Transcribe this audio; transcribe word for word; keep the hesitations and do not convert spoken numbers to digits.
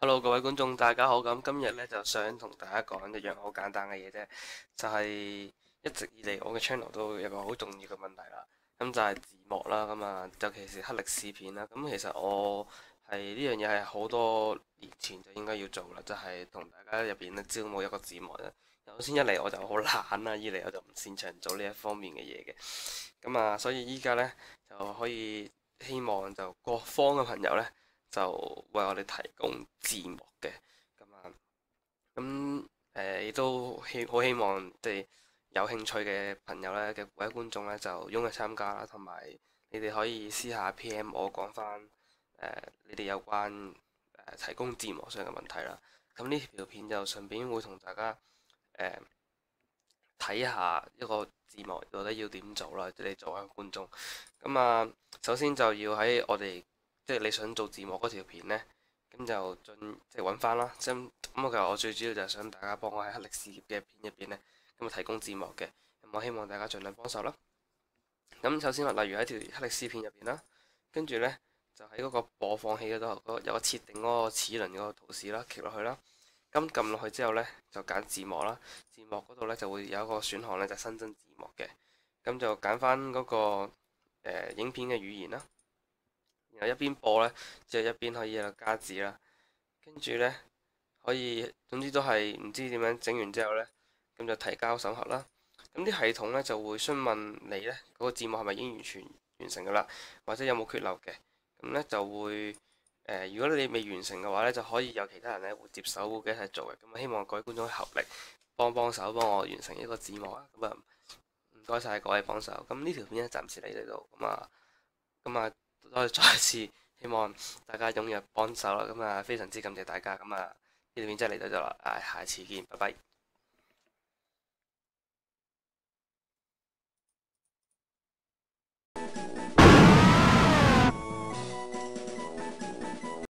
Hello，各位觀眾，大家好。咁今日咧就想同大家講一樣好簡單嘅嘢啫，就係一直以嚟我嘅 channel 都有個好重要嘅問題啦。咁就係字幕啦，咁啊，尤其是黑歷史片啦。咁其實我係呢樣嘢係好多年前就應該要做啦，就係同大家入邊咧招募一個字幕啦。首先一嚟我就好懶啦，二嚟我就唔擅長做呢一方面嘅嘢嘅。咁啊，所以依家咧就可以希望就各方嘅朋友咧。就為我哋提供字幕嘅，咁啊，咁誒亦都希好希望即係有興趣嘅朋友咧嘅各位觀眾咧就踴躍參加啦，同埋你哋可以私下 P M 我講翻誒你哋有關誒、呃、提供字幕上嘅問題啦。咁呢條片就順便會同大家誒睇、呃、下一個字幕到底要點做啦，即係你作為一個觀眾。咁啊，首先就要喺我哋即係你想做字幕嗰條片呢，咁就進即係揾翻啦。咁咁其實我最主要就係想大家幫我喺黑歷史嘅片入邊呢，咁啊提供字幕嘅。咁我希望大家盡量幫手啦。咁首先話，例如喺條黑歷史片入邊啦，跟住呢，就喺嗰個播放器嗰度，嗰有個設定嗰個齒輪嗰個圖示啦，擊落去啦。咁撳落去之後呢，就揀字幕啦。字幕嗰度呢，就會有一個選項呢，就新增字幕嘅。咁就揀翻嗰個、呃、影片嘅語言啦。然後一邊播呢，即係一邊可以有加字啦，跟住呢，可以，總之都係唔知點樣整完之後呢，咁就提交審核啦。咁啲系統呢，就會詢問你呢嗰個字幕係咪已經完全完成噶啦，或者有冇缺漏嘅。咁呢，就會誒、呃，如果你未完成嘅話呢，就可以有其他人呢會接手嘅一齊做嘅。咁希望各位觀眾合力幫幫手，幫我完成一個字幕啊！咁啊，唔該晒各位幫手。咁呢條片呢，暫時嚟呢度，咁啊，咁啊。多謝再次希望大家踴躍幫手啦，咁啊非常之感謝大家，咁啊呢條片真係嚟到咗啦，唉，下次見，拜拜。